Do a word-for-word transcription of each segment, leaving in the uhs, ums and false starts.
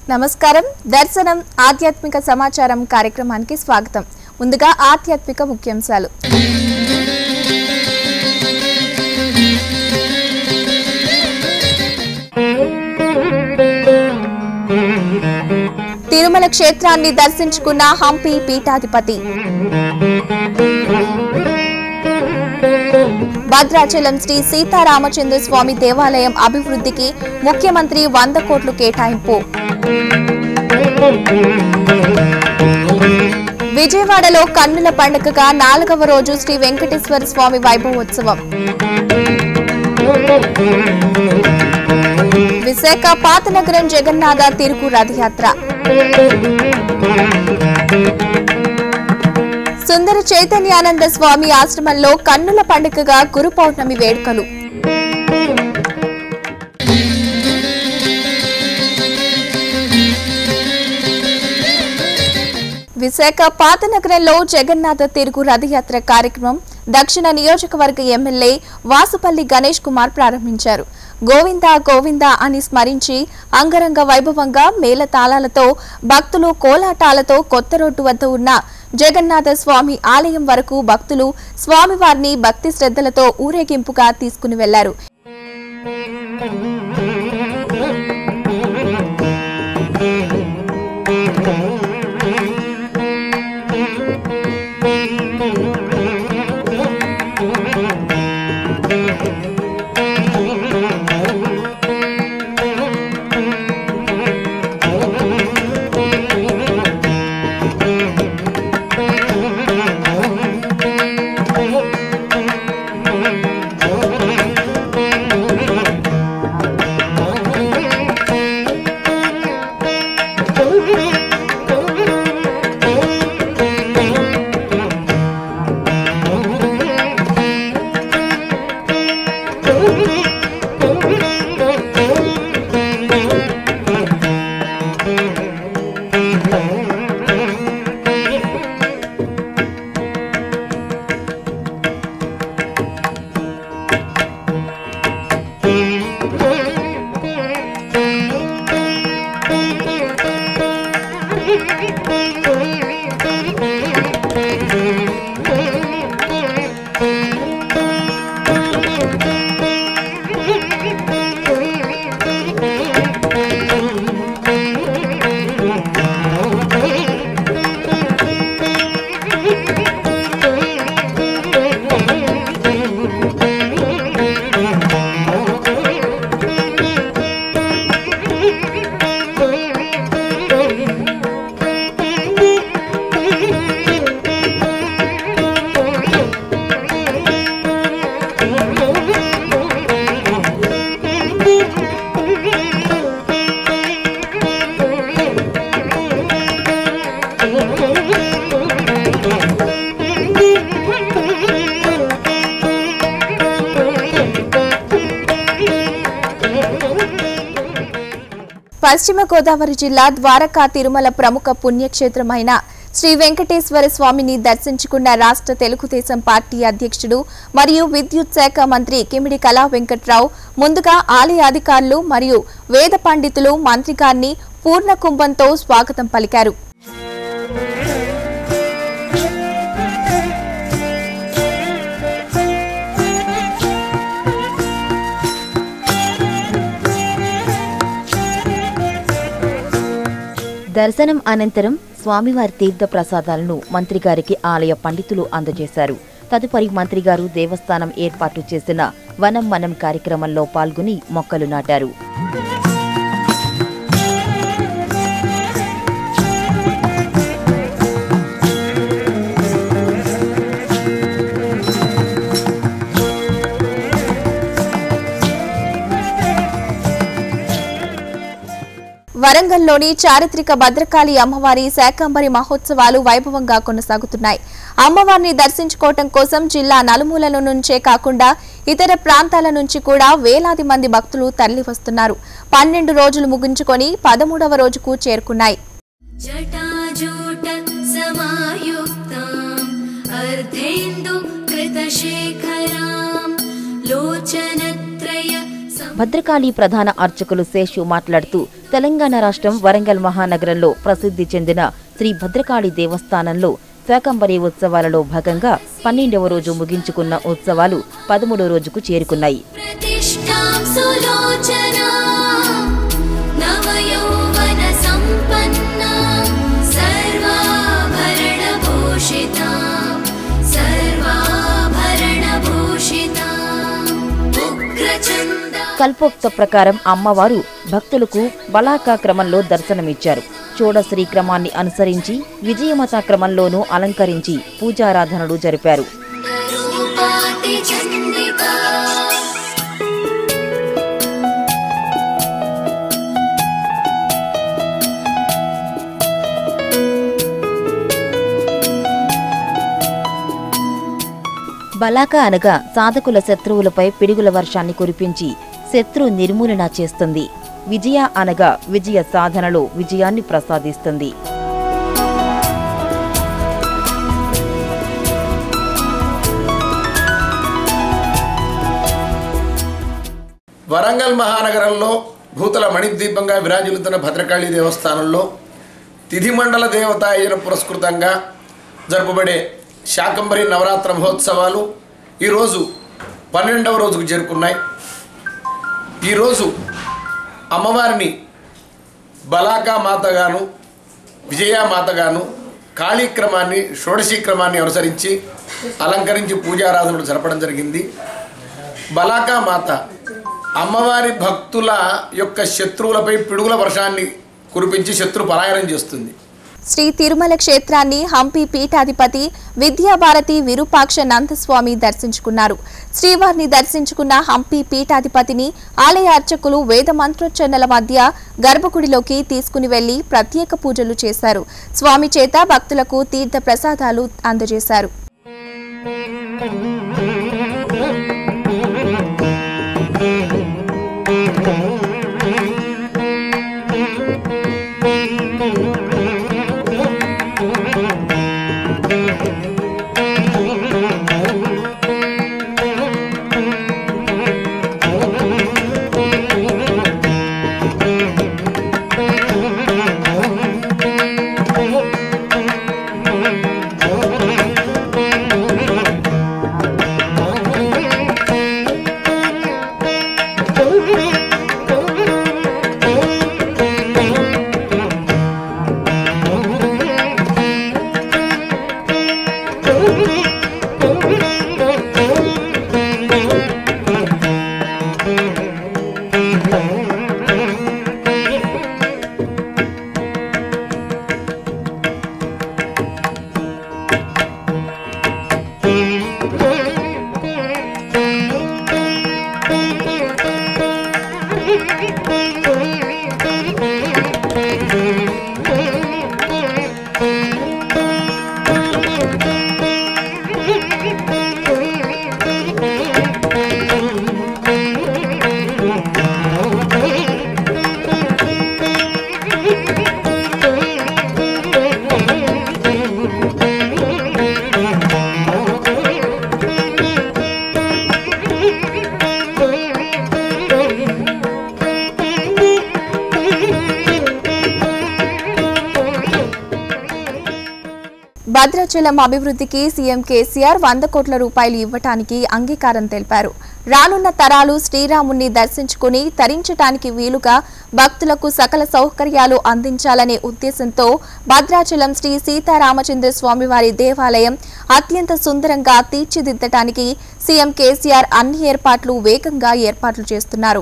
నమస్కారం దర్శనం ఆధ్యాత్మిక సమాచారం కార్యక్రమానికి స్వాగతం. ముందుగా ఆధ్యాత్మిక ముఖ్యాంశాలు. తిరుమల క్షేత్రాన్ని దర్శించుకున్న హంపి పీఠాధిపతి. భద్రాచలం శ్రీ సీతారామచంద్ర స్వామి దేవాలయం అభివృద్ధికి ముఖ్యమంత్రి వంద కోట్లు కేటాయింపు. విజయవాడలో కన్నుల పండుగగా నాలుగవ రోజు శ్రీ వెంకటేశ్వర స్వామి వైభవోత్సవం. విశాఖ పాతనగరం జగన్నాథ తిరుగు రథయాత్ర. సుందర చైతన్యానంద స్వామి ఆశ్రమంలో కన్నుల పండుగగా గురు పౌర్ణమి వేడుకలు. విశాఖ పాతనగరంలో జగన్నాథ తిరుగు రథయాత్ర కార్యక్రమం దక్షిణ నియోజకవర్గ ఎమ్మెల్యే వాసుపల్లి గణేష్ కుమార్ ప్రారంభించారు. గోవిందా గోవిందా అని స్మరించి అంగరంగ వైభవంగా మేళతాళాలతో భక్తులు కోలాటాలతో కొత్త రోడ్డు వద్ద ఉన్న జగన్నాథ స్వామి ఆలయం వరకు భక్తులు స్వామివారిని భక్తి శ్రద్ధలతో ఊరేగింపుగా తీసుకుని వెళ్లారు. పశ్చిమ గోదావరి జిల్లా ద్వారకా తిరుమల ప్రముఖ పుణ్యక్షేత్రమైన శ్రీ వెంకటేశ్వర స్వామిని దర్శించుకున్న రాష్ట్ర తెలుగుదేశం పార్టీ అధ్యక్షుడు మరియు విద్యుత్ శాఖ మంత్రి కిమిడి కళా వెంకట్రావు ముందుగా ఆలయ అధికారులు మరియు వేద పండితులు మంత్రి గారిని పూర్ణ కుంభంతో స్వాగతం పలికారు. దర్శనం అనంతరం స్వామివారి తీర్థ ప్రసాదాలను మంత్రిగారికి ఆలయ పండితులు అందజేశారు. తదుపరి మంత్రిగారు దేవస్థానం ఏర్పాటు చేసిన వనం మనం కార్యక్రమంలో పాల్గొని మొక్కలు నాటారు. వరంగల్లోని చారిత్రక భద్రకాళి అమ్మవారి శాకంబరి మహోత్సవాలు వైభవంగా కొనసాగుతున్నాయి. అమ్మవారిని దర్శించుకోవటం కోసం జిల్లా నలుమూలల నుంచే కాకుండా ఇతర ప్రాంతాల నుంచి కూడా వేలాది మంది భక్తులు తరలివస్తున్నారు. పన్నెండు రోజులు ముగించుకొని పదమూడవ రోజుకు చేరుకున్నాయి. భద్రకాళి ప్రధాన అర్చకులు శేషు మాట్లాడుతూ తెలంగాణ రాష్ట్రం వరంగల్ మహానగరంలో ప్రసిద్ధి చెందిన శ్రీ భద్రకాళి దేవస్థానంలో శాకంబరి ఉత్సవాలలో భాగంగా పన్నెండవ రోజు ముగించుకున్న ఉత్సవాలు పదమూడో రోజుకు చేరుకున్నాయి. కల్పోక్త ప్రకారం అమ్మవారు భక్తులకు బలాకా క్రమంలో దర్శనమిచ్చారు. చోడశ్రీ క్రమాన్ని అనుసరించి విజయమత క్రమంలోనూ అలంకరించి పూజారాధనలు జరిపారు. బలాకా అనగా సాధకుల శత్రువులపై పిడుగుల వర్షాన్ని కురిపించి శత్రు నిర్మూలన చేస్తుంది. విజయ అనగా విజయ సాధనలో విజయాన్ని ప్రసాదిస్తుంది. వరంగల్ మహానగరంలో భూతల మణిద్వీపంగా విరాజిల్లుతున్న భద్రకాళి దేవస్థానంలో తిథి మండల దేవతాయన పురస్కృతంగా జరుపబడే శాకంబరి నవరాత్ర మహోత్సవాలు ఈరోజు పన్నెండవ రోజుకు చేరుకున్నాయి. ఈరోజు అమ్మవారిని బలాకా మాతగాను విజయా మాతగాను కాళీక్రమాన్ని షోడశీ క్రమాన్ని అనుసరించి అలంకరించి పూజారాధనలు జరపడం జరిగింది. బలాకా మాత అమ్మవారి భక్తుల యొక్క శత్రువులపై పిడుగుల వర్షాన్ని కురిపించి శత్రు పలాయనం చేస్తుంది. శ్రీ తిరుమల క్షేత్రాన్ని హంపి పీఠాధిపతి విద్యాభారతి విరూపాక్ష నందస్వామి దర్శించుకున్నారు. శ్రీవారిని దర్శించుకున్న హంపి పీఠాధిపతిని ఆలయ అర్చకులు వేద మంత్రోచ్చరణల మధ్య గర్భగుడిలోకి తీసుకుని వెళ్లి ప్రత్యేక పూజలు చేశారు. స్వామి చేత భక్తులకు తీర్థ ప్రసాదాలు అందజేశారు. భద్రాచలం అభివృద్ధికి సీఎం కేసీఆర్ వంద కోట్ల రూపాయలు ఇవ్వటానికి అంగీకారం తెలిపారు. రానున్న తరాలు శ్రీరాముని దర్శించుకుని తరించటానికి వీలుగా భక్తులకు సకల సౌకర్యాలు అందించాలనే ఉద్దేశంతో భద్రాచలం శ్రీ సీతారామచంద్ర స్వామివారి దేవాలయం అత్యంత సుందరంగా తీర్చిదిద్దటానికి సీఎం కేసీఆర్ అన్ని ఏర్పాట్లు వేగంగా ఏర్పాట్లు చేస్తున్నారు.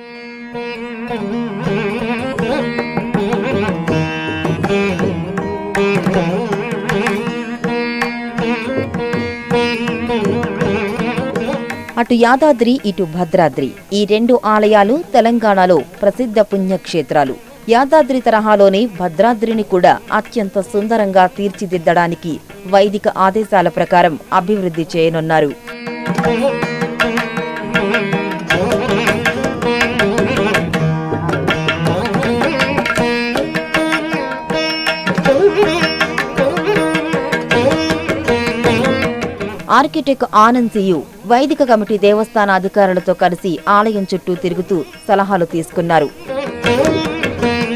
అటు యాదాద్రి ఇటు భద్రాద్రి ఈ రెండు ఆలయాలు తెలంగాణలో ప్రసిద్ధ పుణ్యక్షేత్రాలు. యాదాద్రి తరహాలోనే భద్రాద్రిని కూడా అత్యంత సుందరంగా తీర్చిదిద్దడానికి వైదిక ఆదేశాల ప్రకారం అభివృద్ధి చేయనున్నారు. ఆర్కిటెక్ట్ ఆనంద్ సియు వైదిక కమిటీ దేవస్థాన అధికారులతో కలిసి ఆలయం చుట్టూ తిరుగుతూ సలహాలు తీసుకున్నారు.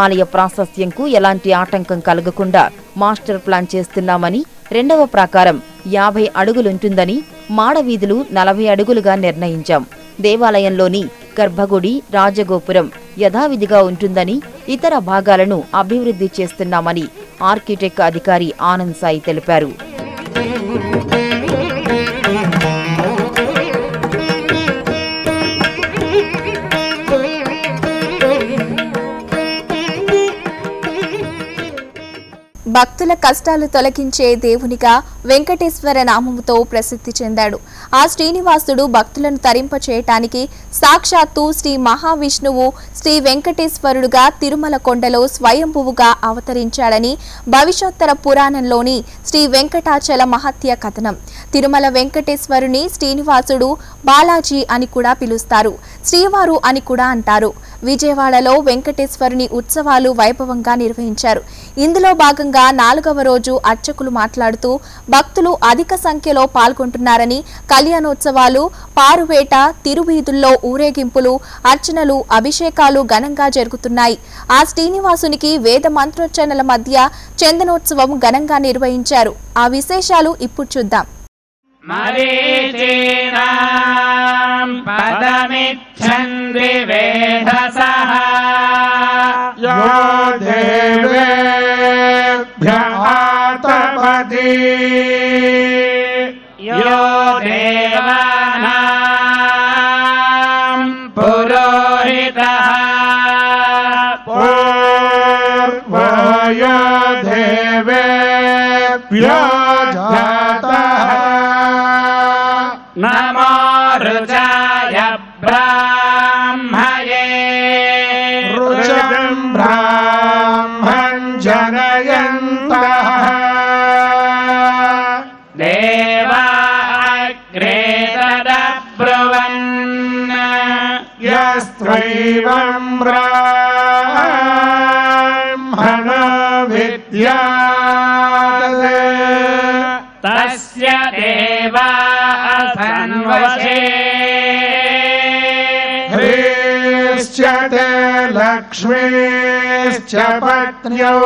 ఆలయ ప్రాశస్త్యంకు ఎలాంటి ఆటంకం కలగకుండా మాస్టర్ ప్లాన్ చేస్తున్నామని, రెండవ ప్రాకారం యాభై అడుగులుంటుందని, మాడవీధులు నలభై అడుగులుగా నిర్ణయించాం. దేవాలయంలోని గర్భగుడి, రాజగోపురం యథావిధిగా ఉంటుందని, ఇతర భాగాలను అభివృద్ధి చేస్తున్నామని ఆర్కిటెక్ట్ అధికారి ఆనంద్ సాయి తెలిపారు. భక్తుల కష్టాలు తొలగించే దేవునిగా వెంకటేశ్వర నామముతో ప్రసిద్ధి చెందాడు. ఆ శ్రీనివాసుడు భక్తులను తరింప చేయటానికి సాక్షాత్తు శ్రీ మహావిష్ణువు శ్రీ వెంకటేశ్వరుడుగా తిరుమల కొండలో స్వయంభువుగా అవతరించాడని భవిష్యోత్తర పురాణంలోని శ్రీ వెంకటాచల మహత్య కథనం. తిరుమల వెంకటేశ్వరుని శ్రీనివాసుడు, బాలాజీ అని కూడా పిలుస్తారు, శ్రీవారు అని కూడా అంటారు. విజయవాడలో వెంకటేశ్వరుని ఉత్సవాలు వైభవంగా నిర్వహించారు. ఇందులో భాగంగా నాలుగవ రోజు అర్చకులు మాట్లాడుతూ భక్తులు అధిక సంఖ్యలో పాల్గొంటున్నారని, కళ్యాణోత్సవాలు, పారువేట, తిరువీధుల్లో ఊరేగింపులు, అర్చనలు, అభిషేకాలు ఘనంగా జరుగుతున్నాయి. ఆ శ్రీనివాసునికి వేద మంత్రోచ్చరణల మధ్య చందనోత్సవం ఘనంగా నిర్వహించారు. ఆ విశేషాలు ఇప్పుడు చూద్దాం. మరీచీనాం పదమిచ్ఛన్వి వేధసః యో దేవేభ్యః తపతి యో దేవానాం పురోహితః పూర్వయ దేవేభ్యో జాతః నమో రుచాయ బ్రాహ్మయే రుచం బ్రాహ్మం జనయంతః దేవా అగ్రే తదబ్రువన్ యస్త్వైవం బ్రాహ్మణ విద్యాతే తస్య దేవా సన్వశే హ్రీశ్చతే లక్ష్మీశ్చ పత్న్యౌ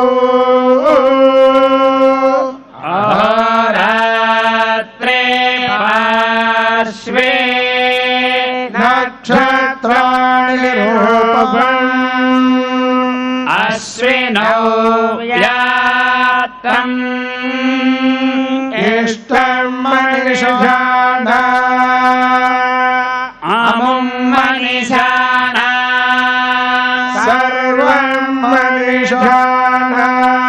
అహోరాత్రే పార్శ్వే నక్షత్రాణి రూపం అశ్వినౌ వ్యాత్తం ఇష్టం మనిషానా అముం మనిషానా సర్వం మనిషానా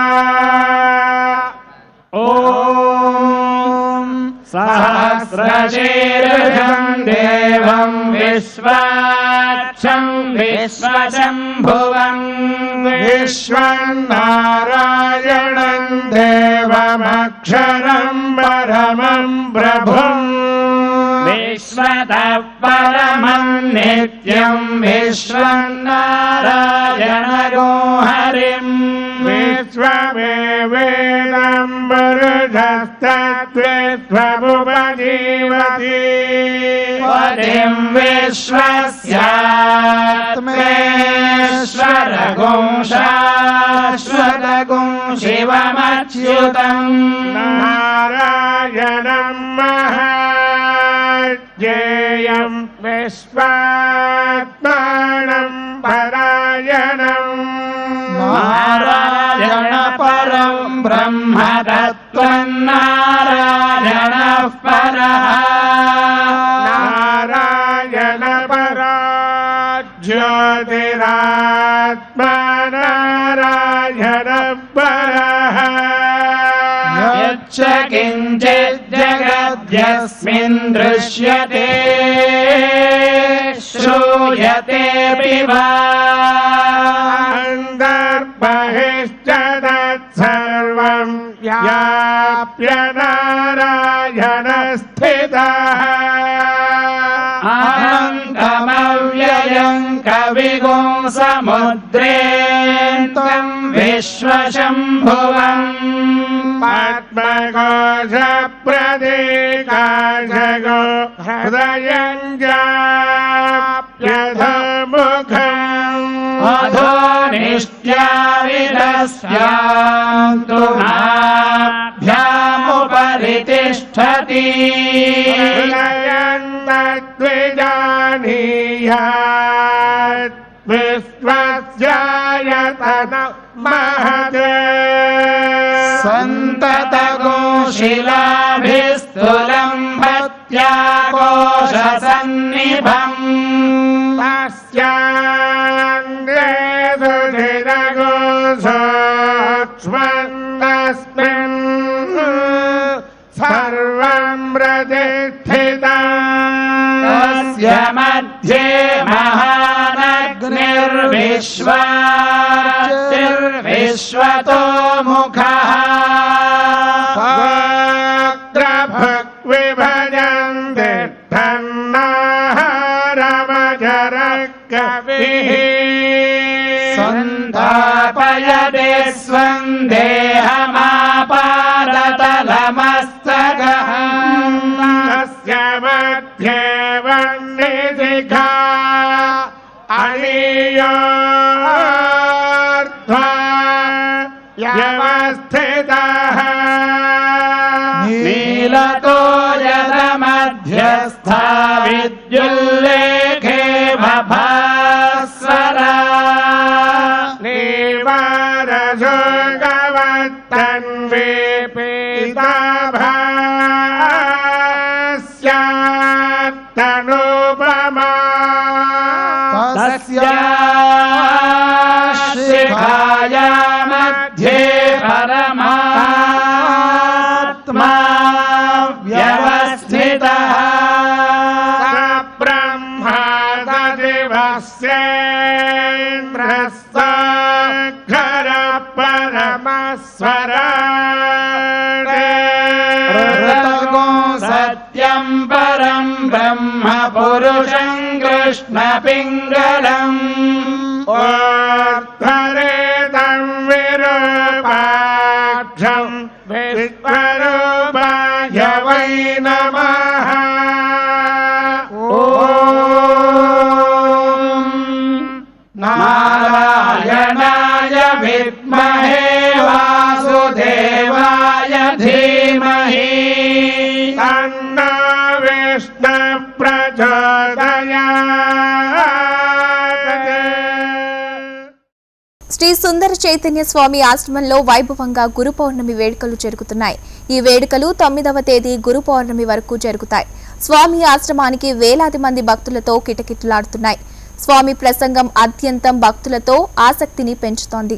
ఓం సహస్రశీర్షం దేవం విశ్వాక్షం విశ్వశంభువం విశ్వన్నారాయణం దేవమక్షరం పరమం ప్రభుం విశ్వతః పరమం నిత్యం విశ్వన్నారాయణగో హరిం విశ్వమేవేదం పురుషస్తద్విశ్వముపజీవతి పతిం విశ్వస్యాత్మేశ్వరగుం శాశ్వతగుం శివమచ్యుతం నారాయణం మహాజ్ఞేయం విశ్వాత్మానం పరాయణం నారాయణ పరం బ్రహ్మ తత్వం నారాయణః పరః నారాయణ పరా జ్యోతిరాత్మా నారాయణః పరః యచ్చ కించిత్ జగద్యస్మిన్ దృశ్యతే శ్రూయతేపి వా అంతర్బహిశ్చ తత్సర్వం వ్యాప్య నారాయణ స్థితః అనంతమవ్యయం కవిగుం సముద్రేంతం విశ్వశంభువం పద్మకోశ ప్రదేకాశగో హృదయం జాప్యధముఖం అధో నిశ్చ दृष्ट्या विदस्यान्तु नाभ्यामुपरि तिष्ठति तद्विजानीयात् विश्वस्यायतन महते सन्ततगोशिलाभिस्तुलं भत्याकोशसन्निभम् तस्याङ्गे सुधिरगोषोक्ष्मन्नस्मिन् सर्वं प्रतिष्ठितम् तस्य मध्ये महानग्निर्विश्वाचिर्विश्वतो मुखः भक्विभजन्ति धन्नाहारमजरकविः सन्धापयते स्वं देहमापादतलमस्तकः तस्य मध्ये वह्निशिखा अणीयोर्ध्वा व्यवस्थितः नीलतो यदमध्यस्था विद्युल्लेखे भभास्वरा नीवारसुगवत्तन्वे पीताभास्यात्तनुपमा तस्याशिखाया मध्ये परमात्मा व्यवस्थितः स ब्रह्मा तदिवस्येन्द्रस्ताक्षर परमस्वराट् सत्यं परं ब्रह्म पुरुषं कृष्णपिङ्गलम् ओर्धरेतं विरूपाक्षं विश्वरूपाय वै नमः ॐ नारायणाय विद्महे वासुदेवाय धीमहि तन्नो विष्णु प्रचोदयात्। శ్రీ సుందర చైతన్య స్వామి ఆశ్రమంలో వైభవంగా గురు పౌర్ణమి వేడుకలు జరుగుతున్నాయి. ఈ వేడుకలు తొమ్మిదవ తేదీ గురు పౌర్ణమి వరకు జరుగుతాయి. స్వామి ఆశ్రమానికి వేలాది మంది భక్తులతో కిటకిటలాడుతున్నాయి. స్వామి ప్రసంగం అత్యంతం భక్తులతో ఆసక్తిని పెంచుతోంది.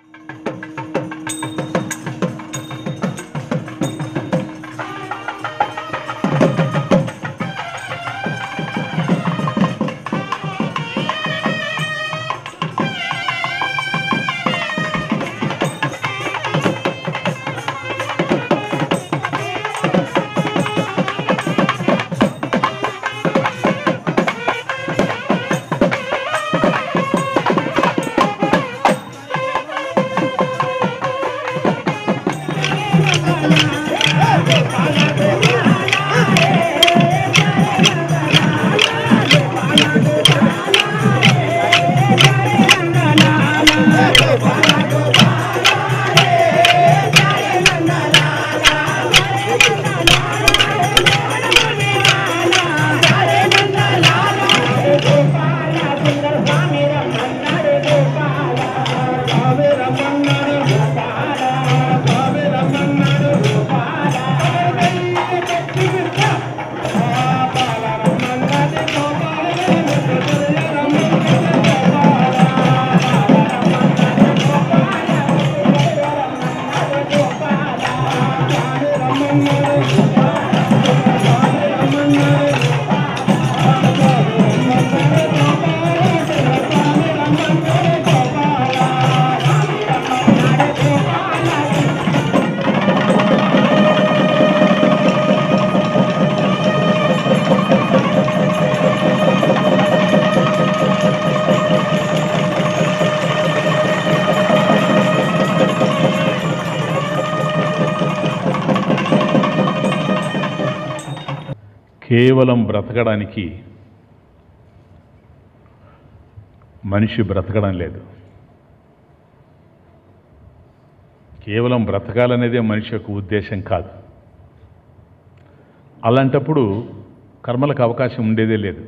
కేవలం బ్రతకడానికి మనిషి బ్రతకడం లేదు. కేవలం బ్రతకాలనేదే మనిషి యొక్క ఉద్దేశం కాదు. అలాంటప్పుడు కర్మలకు అవకాశం ఉండేదే లేదు.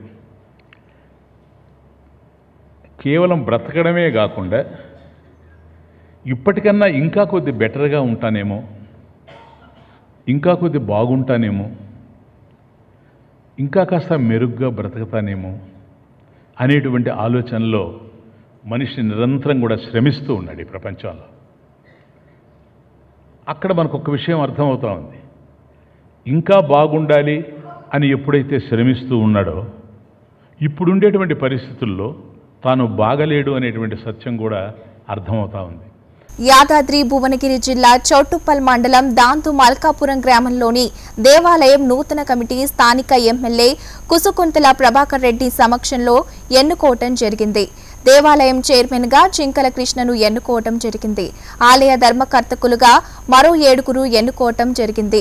కేవలం బ్రతకడమే కాకుండా ఇప్పటికన్నా ఇంకా కొద్ది బెటర్గా ఉంటానేమో, ఇంకా కొద్ది బాగుంటానేమో, ఇంకా కాస్త మెరుగ్గా బ్రతకతానేమో అనేటువంటి ఆలోచనలో మనిషి నిరంతరం కూడా శ్రమిస్తూ ఉన్నాడు ఈ ప్రపంచంలో. అక్కడ మనకు ఒక విషయం అర్థమవుతా ఉంది. ఇంకా బాగుండాలి అని ఎప్పుడైతే శ్రమిస్తూ ఉన్నాడో ఇప్పుడుండేటువంటి పరిస్థితుల్లో తాను బాగలేడు అనేటువంటి సత్యం కూడా అర్థమవుతా ఉంది. యాదాద్రి భువనగిరి జిల్లా చౌటుప్పల్ మండలం దాంతు మల్కాపురం గ్రామంలోని దేవాలయం నూతన కమిటీ స్థానిక ఎమ్మెల్యే కుసుకుంతల ప్రభాకర్ రెడ్డి సమక్షంలో ఎన్నుకోవటం జరిగింది. దేవాలయం చైర్మన్ గా చింకల కృష్ణను ఎన్నుకోవటం జరిగింది. ఆలయ ధర్మకర్తకులుగా మరో ఏడుగురు ఎన్నుకోవటం జరిగింది.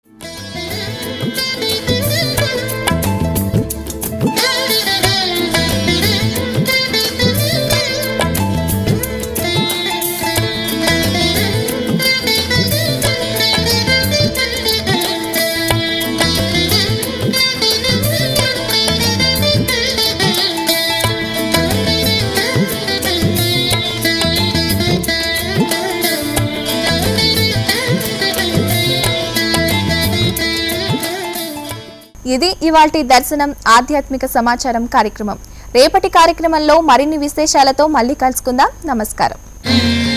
ఇది ఇవాల్టి దర్శనం ఆధ్యాత్మిక సమాచారం కార్యక్రమం. రేపటి కార్యక్రమంలో మరిన్ని విశేషాలతో మళ్ళీ కలుసుకుందాం. నమస్కారం.